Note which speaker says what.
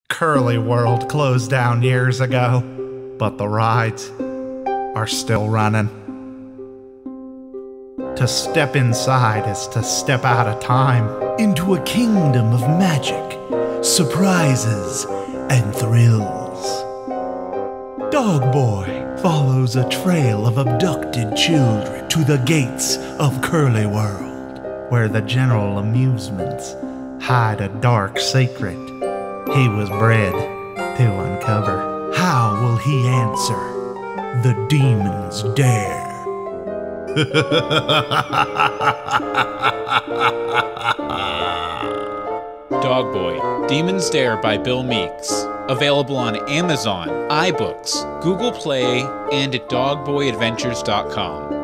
Speaker 1: Curleyworld closed down years ago, but the rides are still running. To step inside is to step out of time into a kingdom of magic, surprises, and thrills. Dogboy follows a trail of abducted children to the gates of Curleyworld, where the general amusements hide a dark secret he was bred to uncover. How will he answer the demon's dare?
Speaker 2: Dogboy, Demon's Dare by Bill Meeks. Available on Amazon, iBooks, Google Play, and at dogboyadventures.com.